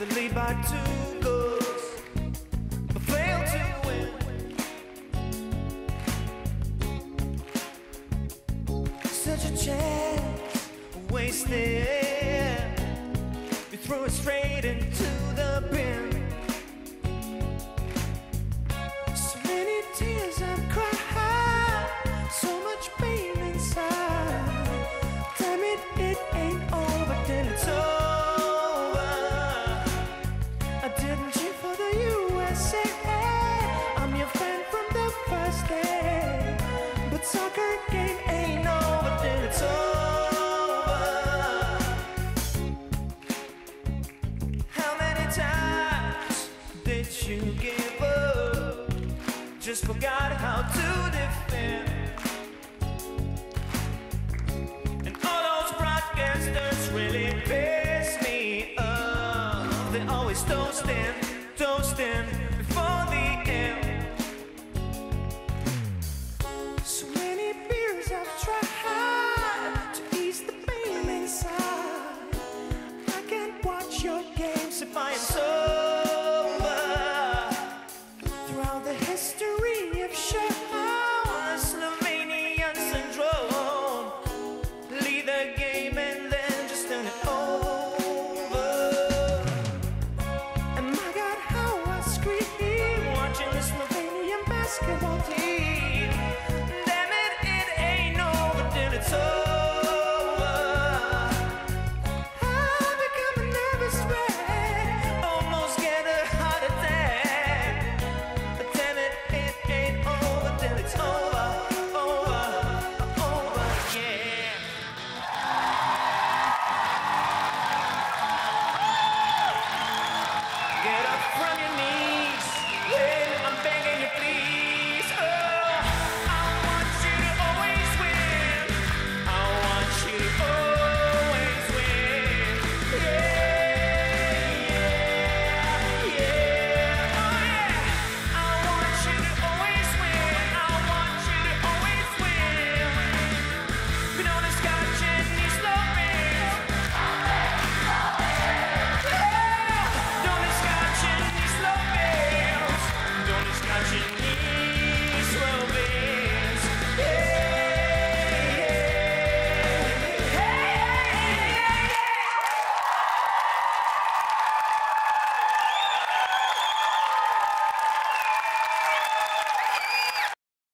the lead by 2 goals, but failed to win. Such a chance wasted. You threw it straight into the bin. So many tears I've cried, so much pain inside. Damn it, it ain't over till it's over. I didn't cheer for the USA. I'm your friend from the first day, but soccer game ain't over till it's over. How many times did you give up? Just forgot how to defend. And all those broadcasters really piss me off. They always toasting, toasting before